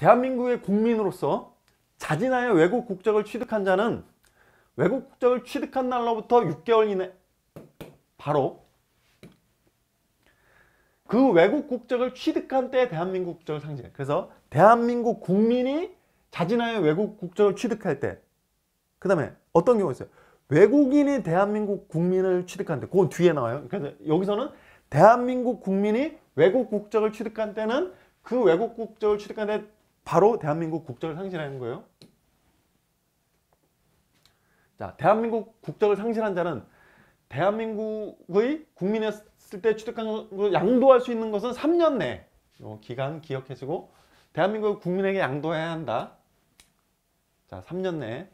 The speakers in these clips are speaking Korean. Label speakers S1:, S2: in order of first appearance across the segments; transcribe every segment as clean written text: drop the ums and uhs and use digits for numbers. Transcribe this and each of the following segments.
S1: 대한민국의 국민으로서 자진하여 외국 국적을 취득한 자는 외국 국적을 취득한 날로부터 6개월 이내 바로 그 외국 국적을 취득한 때 대한민국 국적을 상실해. 그래서 대한민국 국민이 자진하여 외국 국적을 취득할 때, 그 다음에 어떤 경우가 있어요? 외국인이 대한민국 국민을 취득한 때, 그건 뒤에 나와요. 그래서 여기서는 대한민국 국민이 외국 국적을 취득한 때는 그 외국 국적을 취득한 때 바로 대한민국 국적을 상실하는 거예요. 자, 대한민국 국적을 상실한 자는 대한민국의 국민이었을 때 취득한 걸 양도할 수 있는 것은 3년 내. 이 기간 기억하시고 대한민국 국민에게 양도해야 한다. 자, 3년 내에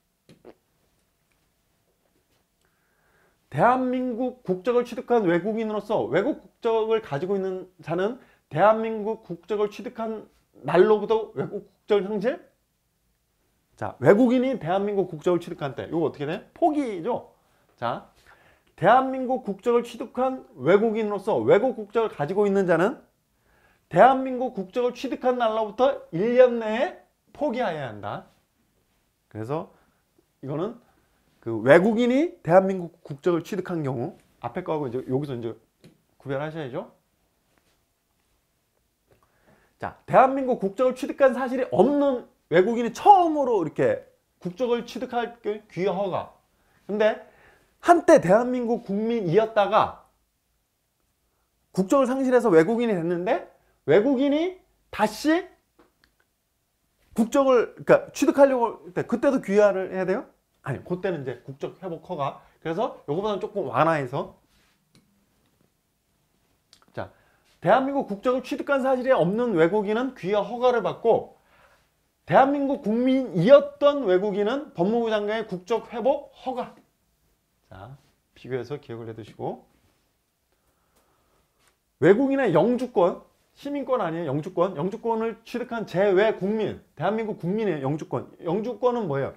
S1: 대한민국 국적을 취득한 외국인으로서 외국 국적을 가지고 있는 자는 대한민국 국적을 취득한 날로부터 외국 국적을 상실? 자, 외국인이 대한민국 국적을 취득한 때 이거 어떻게 돼? 포기죠. 자, 대한민국 국적을 취득한 외국인으로서 외국 국적을 가지고 있는 자는 대한민국 국적을 취득한 날로부터 1년 내에 포기해야 한다. 그래서 이거는 그 외국인이 대한민국 국적을 취득한 경우 앞에 거하고 이제 여기서 이제 구별하셔야죠. 자, 대한민국 국적을 취득한 사실이 없는 외국인이 처음으로 이렇게 국적을 취득할 귀화 허가. 근데 한때 대한민국 국민이었다가 국적을 상실해서 외국인이 됐는데 외국인이 다시 국적을 그러니까 취득하려고 할 때 그때도 귀화를 해야 돼요? 아니, 그때는 이제 국적 회복 허가. 그래서 요거보다는 조금 완화해서 자, 대한민국 국적을 취득한 사실이 없는 외국인은 귀화 허가를 받고 대한민국 국민이었던 외국인은 법무부 장관의 국적 회복 허가. 자, 비교해서 기억을 해두시고 외국인의 영주권, 시민권 아니에요. 영주권. 영주권을 취득한 제외 국민, 대한민국 국민의 영주권. 영주권은 뭐예요?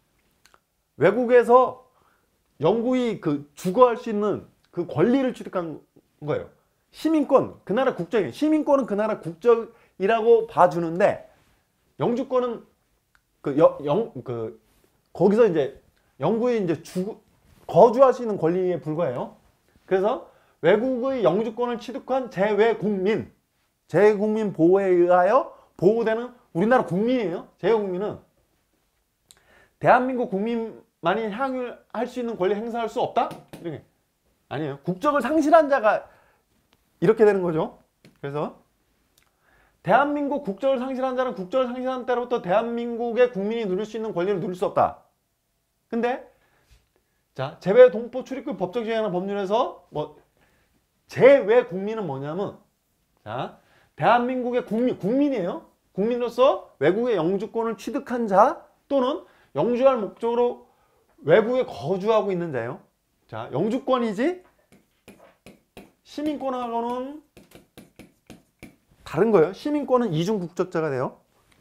S1: 외국에서 영구히 그 주거할 수 있는 그 권리를 취득한 거예요. 시민권, 그 나라 국적이에요. 시민권은 그 나라 국적이라고 봐주는데 영주권은 거기서 이제 영구히 이제 거주할 수 있는 권리에 불과해요. 그래서 외국의 영주권을 취득한 제외국민, 제외국민 보호에 의하여 보호되는 우리나라 국민이에요. 제외국민은 대한민국 국민만이 향유할 수 있는 권리 행사할 수 없다? 이렇게. 아니에요. 국적을 상실한 자가 이렇게 되는 거죠. 그래서 대한민국 국적을 상실한 자는 국적을 상실한 때로부터 대한민국의 국민이 누릴 수 있는 권리를 누릴 수 없다. 근데 자, 제외 동포 출입국 법적 지향하는 법률에서 뭐 제외 국민은 뭐냐면 자, 대한민국의 국민이에요. 국민으로서 외국의 영주권을 취득한 자 또는 영주할 목적으로 외국에 거주하고 있는 자예요. 자, 영주권이지 시민권하고는 다른 거예요. 시민권은 이중 국적자가 돼요.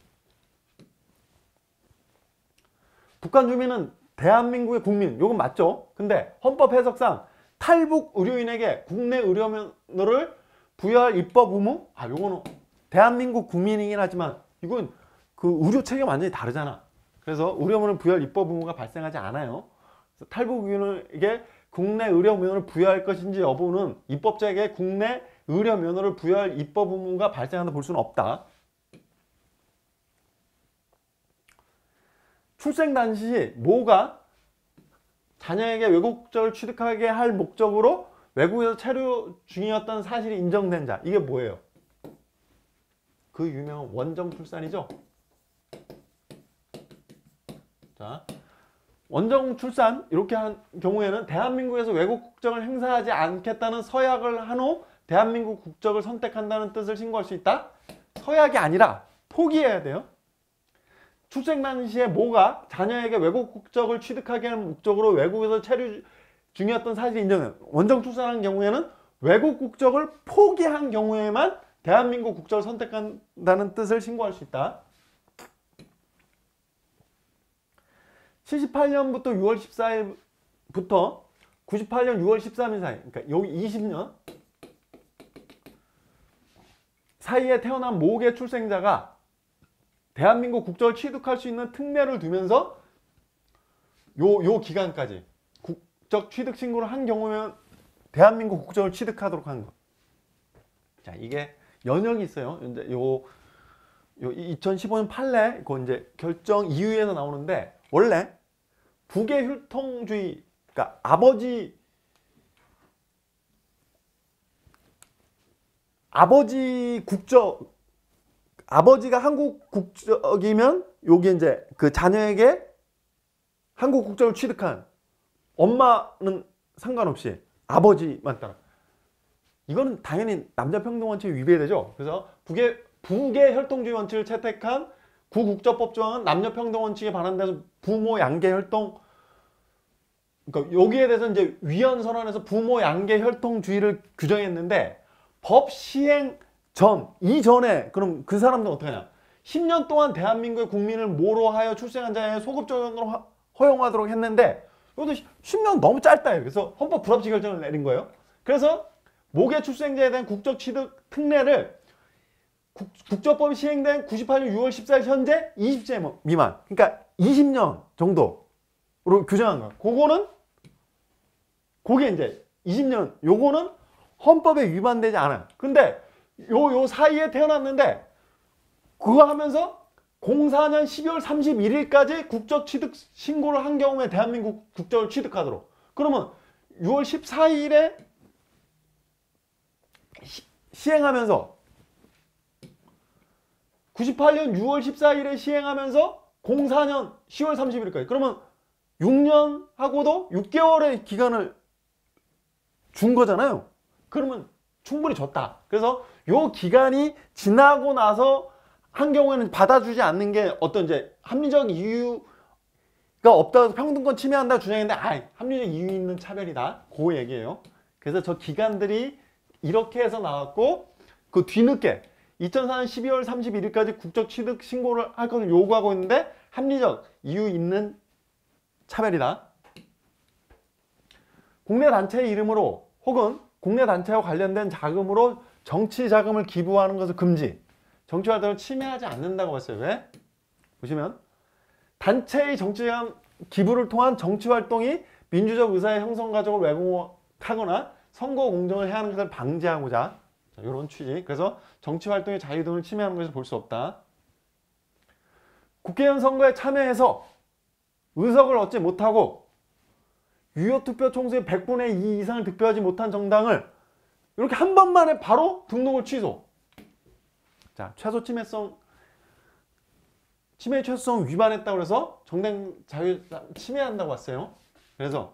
S1: 북한 주민은 대한민국의 국민, 요건 맞죠? 근데 헌법 해석상 탈북 의료인에게 국내 의료면허를 부여할 입법 의무? 아, 요거는 대한민국 국민이긴 하지만 이건 그 의료 체계가 완전히 다르잖아. 그래서 의료면허를 부여할 입법 의무가 발생하지 않아요. 그래서 탈북 의료인에게 국내 의료면허를 부여할 것인지 여부는 입법자에게 국내 의료면허를 부여할 입법 의무가 발생한다 볼 수는 없다. 출생 당시 모가 자녀에게 외국 국적을 취득하게 할 목적으로 외국에서 체류 중이었던 사실이 인정된 자. 이게 뭐예요? 그 유명한 원정 출산이죠. 자, 원정 출산 이렇게 한 경우에는 대한민국에서 외국 국적을 행사하지 않겠다는 서약을 한 후 대한민국 국적을 선택한다는 뜻을 신고할 수 있다? 서약이 아니라 포기해야 돼요. 출생 당시에 모가 자녀에게 외국 국적을 취득하게 하는 목적으로 외국에서 체류 중이었던 사실이 인정해요. 원정 출산한 경우에는 외국 국적을 포기한 경우에만 대한민국 국적을 선택한다는 뜻을 신고할 수 있다. 78년부터 6월 14일부터 98년 6월 13일 사이, 그러니까 여기 20년 사이에 태어난 모국의 출생자가 대한민국 국적을 취득할 수 있는 특례를 두면서 요 기간까지 국적 취득 신고를 한 경우면 대한민국 국적을 취득하도록 한 거. 자, 이게 연역이 있어요. 이제 요 2015년 판례 그 이제 결정 이유에서 나오는데, 원래 북의 혈통주의, 그러니까 아버지 국적, 아버지가 한국 국적이면 여기 이제 그 자녀에게 한국 국적을 취득한, 엄마는 상관없이 아버지만 따라. 이거는 당연히 남녀 평등 원칙에 위배되죠. 그래서 북의 혈통주의 원칙을 채택한 구국적법 조항은 남녀 평등 원칙에 반한돼서 부모 양계 혈통, 그러니까 여기에 대해서 이제 위헌 선언에서 부모 양계 혈통주의를 규정했는데, 법 시행 이전에 그럼 그 사람들은 어떻게 하냐? 10년 동안 대한민국의 국민을 모로 하여 출생한 자의 소급 적용으로 허용하도록 했는데, 이것도 10년 너무 짧다. 그래서 헌법 불합치 결정을 내린 거예요. 그래서 모계 출생자에 대한 국적 취득 특례를 국적법이 시행된 98년 6월 14일 현재 20세 미만, 그러니까 20년 정도로 규정한 거예요. 그게 이제 20년, 요거는 헌법에 위반되지 않아요. 근데 요 사이에 태어났는데 그거 하면서 04년 12월 31일까지 국적 취득 신고를 한 경우에 대한민국 국적을 취득하도록. 그러면 6월 14일에 시행하면서 98년 6월 14일에 시행하면서 04년 10월 31일까지. 그러면 6년하고도 6개월의 기간을 준 거잖아요. 그러면 충분히 줬다. 그래서 요 기간이 지나고 나서 한 경우에는 받아주지 않는 게 어떤 이제 합리적 이유가 없다고 평등권 침해한다 주장했는데, 합리적 이유 있는 차별이다. 그 얘기예요. 그래서 저 기간들이 이렇게 해서 나왔고, 그 뒤늦게 2004년 12월 31일까지 국적 취득 신고를 할 것을 요구하고 있는데 합리적 이유 있는 차별이다. 국내 단체의 이름으로 혹은 국내 단체와 관련된 자금으로 정치 자금을 기부하는 것을 금지. 정치 활동을 침해하지 않는다고 했어요. 왜? 보시면 단체의 정치 자금 기부를 통한 정치 활동이 민주적 의사의 형성 과정을 왜곡하거나 선거 공정을 해하는 것을 방지하고자, 이런 취지. 그래서 정치 활동의 자유 등을 침해하는 것을 볼 수 없다. 국회의원 선거에 참여해서 의석을 얻지 못하고 유효 투표 총수의 100분의 2 이상을 득표하지 못한 정당을 이렇게 한 번만에 바로 등록을 취소. 자, 침해 최소성 위반했다고 해서 정당 자유 침해한다고 했어요. 그래서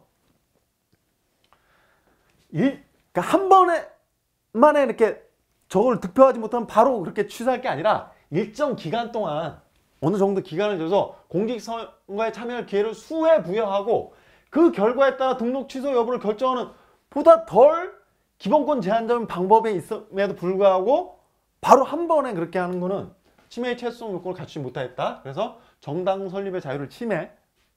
S1: 그러니까 한 번에 이렇게 저걸 득표하지 못하면 바로 그렇게 취소할 게 아니라 일정 기간 동안 어느 정도 기간을 줘서 공직선거에 참여할 기회를 수회 부여하고 그 결과에 따라 등록 취소 여부를 결정하는 보다 덜 기본권 제한적인 방법에 있음에도 불구하고 바로 한 번에 그렇게 하는 거는 침해의 최소성 요건을 갖추지 못하였다. 그래서 정당 설립의 자유를 침해.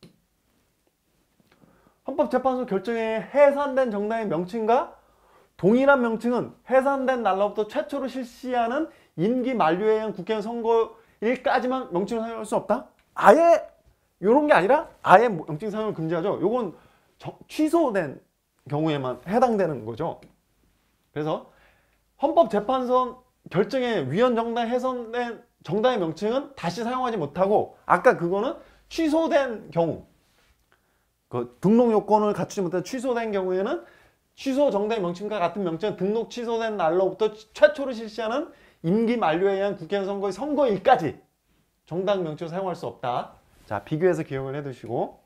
S1: 헌법재판소 결정에 해산된 정당의 명칭과 동일한 명칭은 해산된 날로부터 최초로 실시하는 임기 만료에 의한 국회의원 선거일까지만 명칭을 사용할 수 없다? 아예 이런 게 아니라 아예 명칭 사용을 금지하죠. 요건 취소된 경우에만 해당되는 거죠. 그래서 헌법재판소 결정에 위헌 정당 해산된 정당의 명칭은 다시 사용하지 못하고, 아까 그거는 취소된 경우, 그 등록 요건을 갖추지 못해 취소된 경우에는 취소 정당의 명칭과 같은 명칭은 등록 취소된 날로부터 최초로 실시하는 임기 만료에 의한 국회의원 선거의 선거일까지 정당 명칭을 사용할 수 없다. 자, 비교해서 기억을 해두시고,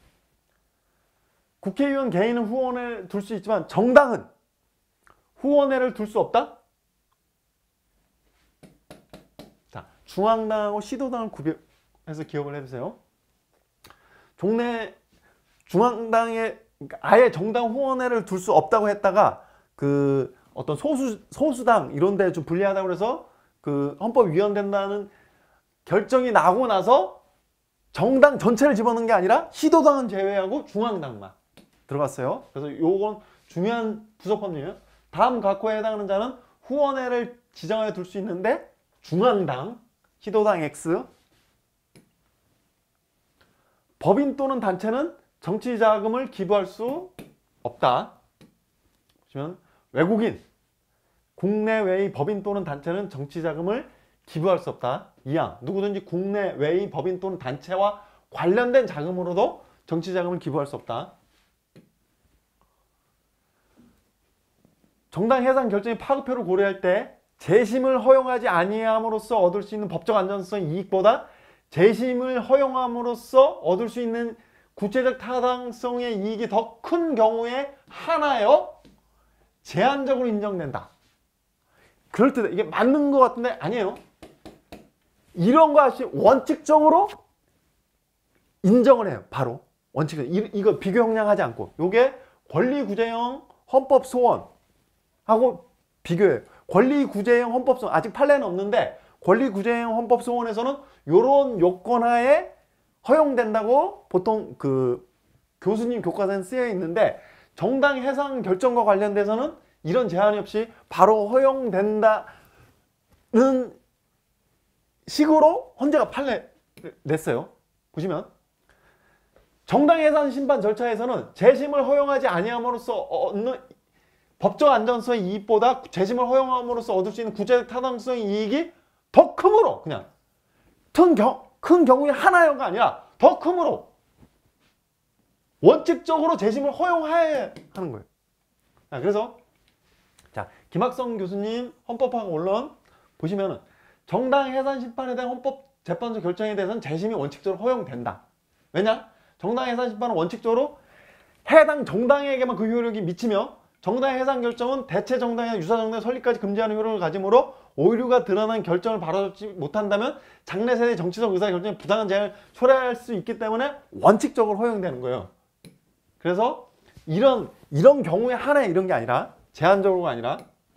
S1: 국회의원 개인은 후원을 둘 수 있지만 정당은 후원회를 둘 수 없다? 자, 중앙당하고 시도당을 구별해서 기억을 해두세요. 중앙당에 아예 정당 후원회를 둘 수 없다고 했다가 그 어떤 소수당 이런 데 좀 불리하다고 그래서 그 헌법 위헌된다는 결정이 나고 나서 정당 전체를 집어넣은 게 아니라 시도당은 제외하고 중앙당만 들어갔어요. 그래서 요건 중요한 부속법이에요. 다음 각호에 해당하는 자는 후원회를 지정하여 둘 수 있는데 중앙당, 시도당 X, 법인 또는 단체는 정치 자금을 기부할 수 없다. 보시면 외국인, 국내외의 법인 또는 단체는 정치 자금을 기부할 수 없다. 이항 누구든지 국내외의 법인 또는 단체와 관련된 자금으로도 정치 자금을 기부할 수 없다. 정당 해산 결정의 파급효를 고려할 때 재심을 허용하지 아니함으로써 얻을 수 있는 법적 안전성 이익보다 재심을 허용함으로써 얻을 수 있는 구체적 타당성의 이익이 더 큰 경우에 하나여 제한적으로 인정된다. 그럴듯해. 이게 맞는 것 같은데 아니에요. 이런 거 하시 원칙적으로 인정을 해요. 바로 원칙은 이거 비교 형량하지 않고 요게 권리구제형 헌법 소원하고 비교해요. 권리구제형 헌법 소원 아직 판례는 없는데 권리구제형 헌법 소원에서는 요런 요건하에 허용된다고 보통 그 교수님 교과서에 쓰여 있는데 정당 해산 결정과 관련돼서는 이런 제한이 없이 바로 허용된다는 식으로 헌재가 판례 냈어요. 보시면 정당 해산 심판 절차에서는 재심을 허용하지 아니함으로써 얻는 법적 안전성의 이익보다 재심을 허용함으로써 얻을 수 있는 구체적 타당성의 이익이 더 크므로 그냥 큰 경우에 하나여가 아니라 더 크므로 원칙적으로 재심을 허용해야 하는 거예요. 자, 그래서 김학성 교수님 헌법학 원론 보시면은 정당 해산 심판에 대한 헌법재판소 결정에 대해서는 재심이 원칙적으로 허용된다. 왜냐? 정당 해산 심판은 원칙적으로 해당 정당에게만 그 효력이 미치며 정당 해산 결정은 대체 정당이나 유사 정당의 설립까지 금지하는 효력을 가지므로 오류가 드러난 결정을 바로잡지 못한다면 장래 세대 정치적 의사 결정에 부당한 제한을 초래할 수 있기 때문에 원칙적으로 허용되는 거예요. 그래서 이런 경우에 하나에 이런 게 아니라 제한적으로가 아니라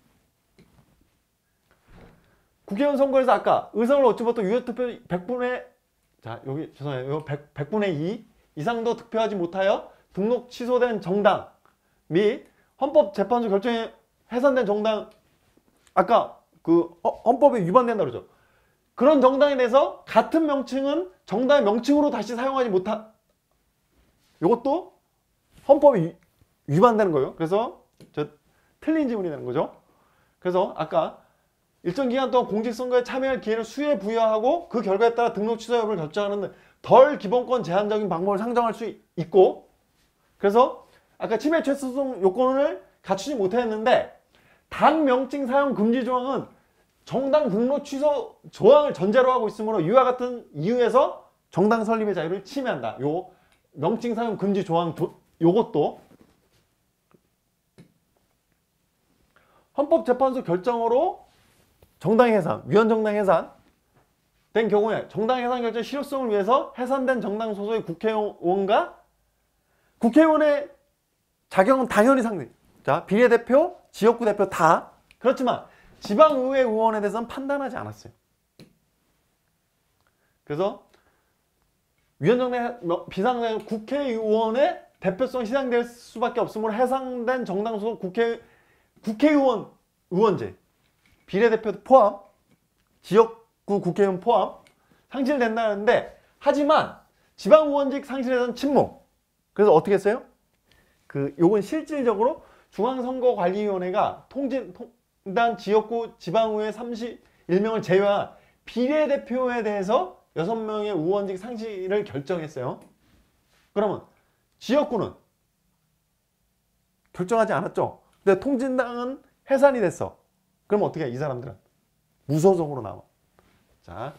S1: 국회의원 선거에서 아까 의석을 얻지 못한 유효투표 100분의 여기 죄송해요. 100분의 2 이상도 득표하지 못하여 등록 취소된 정당 및 헌법재판소 결정에 해산된 정당 아까 그 헌법에 위반된다 그러죠. 그런 정당에 대해서 같은 명칭은 정당의 명칭으로 다시 사용하지 못한 이것도 헌법이 위반되는 거예요. 그래서 틀린 지문이 되는 거죠. 그래서 아까 일정 기간 동안 공직선거에 참여할 기회를 수에 부여하고 그 결과에 따라 등록 취소 여부를 결정하는 덜 기본권 제한적인 방법을 상정할 수 있고 그래서 아까 침해 최소성 요건을 갖추지 못했는데 당 명칭 사용 금지 조항은 정당 등록 취소 조항을 전제로 하고 있으므로 이와 같은 이유에서 정당 설립의 자유를 침해한다. 요 명칭 사용 금지 조항 요것도 헌법재판소 결정으로 정당 해산, 위헌정당 해산 된 경우에 정당 해산 결정 실효성을 위해서 해산된 정당 소속의 국회의원과 국회의원의 자격은 당연히 상대. 자, 비례대표, 지역구 대표 다. 그렇지만 지방의회 의원에 대해서는 판단하지 않았어요. 그래서 위헌정당 비상장 국회의원의 대표성 시장될 수밖에 없으므로 해상된 정당 소속 국회의원 의원제 비례대표도 포함 지역구 국회의원 포함 상실된다는데 하지만 지방의원직 상실에서는 침묵. 그래서 어떻게 했어요? 요건 실질적으로 중앙선거관리위원회가 통단 지역구 지방의회 31명을 제외한 비례대표에 대해서 6명의 의원직 상실을 결정했어요. 그러면 지역구는 결정하지 않았죠. 근데 통진당은 해산이 됐어. 그럼 어떻게 해? 이 사람들은 무소속으로 나와. 자,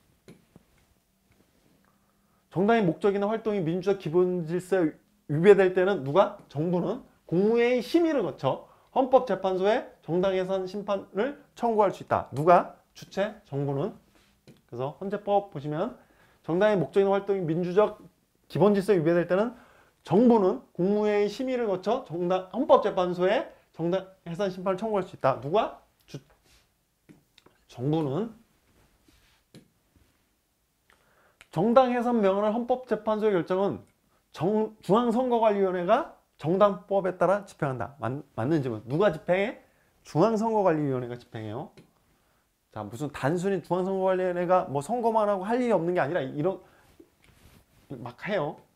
S1: 정당의 목적이나 활동이 민주적 기본 질서에 위배될 때는 누가? 정부는 국무회의 심의를 거쳐 헌법재판소에 정당 해산 심판을 청구할 수 있다. 누가? 주체? 정부는. 그래서 헌재법 보시면 정당의 목적이나 활동이 민주적 기본 질서에 위배될 때는 정부는 국무회의 심의를 거쳐 헌법재판소에 정당 해산 심판을 청구할 수 있다. 누가? 정부는. 정당 해산 명령을 헌법재판소의 결정은 중앙선거관리위원회가 정당법에 따라 집행한다. 맞는 질문. 누가 집행해? 중앙선거관리위원회가 집행해요. 자, 무슨 단순히 중앙선거관리위원회가 뭐 선거만 하고 할 일이 없는 게 아니라 막 해요.